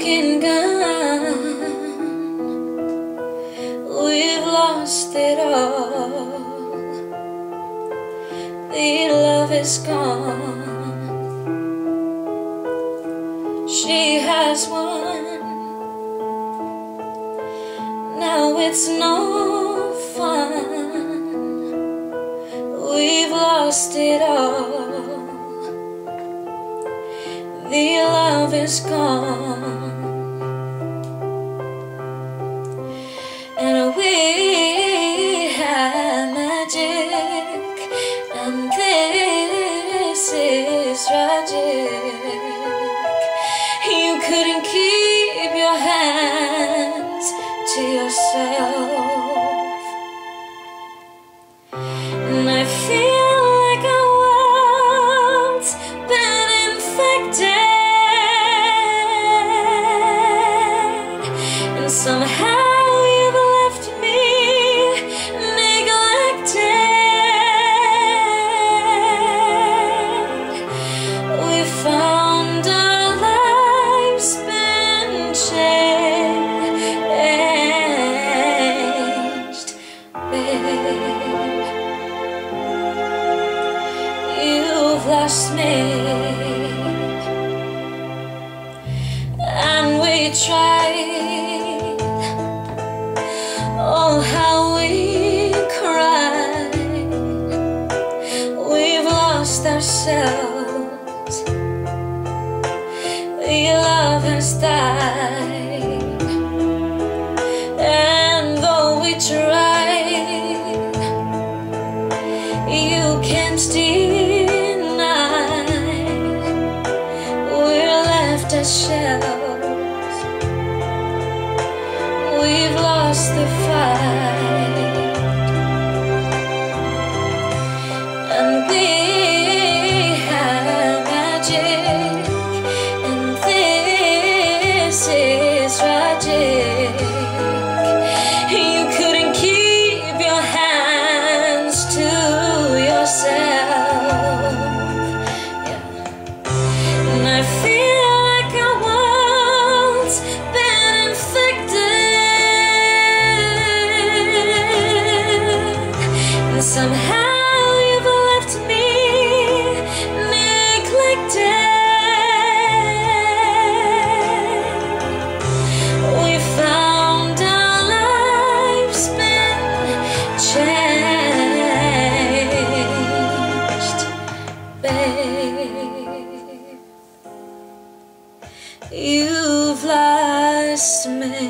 smoking gun. We've lost it all. The love is gone. She has won. Now it's no fun. We've lost it all. The love is gone. And we had magic, and this is tragic. You couldn't keep your hands to yourself. And I feel like our world's been infected, and somehow you've left me neglected. We found our lives been changed, babe. You've lost me. And we tried, oh how we cried. We've lost ourselves. The love has died. And though we tried, you can't deny we're left as shells. We've lost the fight. And we had magic, and this is tragic. You couldn't keep your hands to yourself. Yeah. And I feel like our world's been infected, and somehow you've left me neglected. We found our lives been changed, babe. You've lost me.